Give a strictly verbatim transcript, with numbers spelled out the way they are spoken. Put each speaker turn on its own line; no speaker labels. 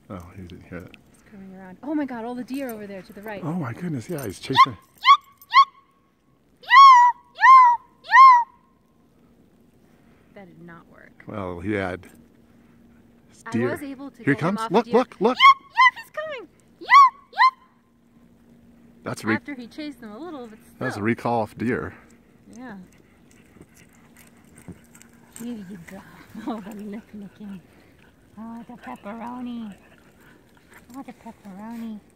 Oh, he didn't hear that.
He's curving around. Oh my God, all the deer over there to the right.
Oh my goodness, yeah, he's chasing.
That did not work.
Well, he had deer.
I was able to
Here he
get him
comes.
off
Look,
deer.
look, look.
Yeah, yeah, he's coming. Yeah, yeah.
That's a re
After he chased them a little, but still.
That's a recall of deer.
Yeah. Here you go. Oh, the lip licking. Oh, the pepperoni. Oh, the pepperoni.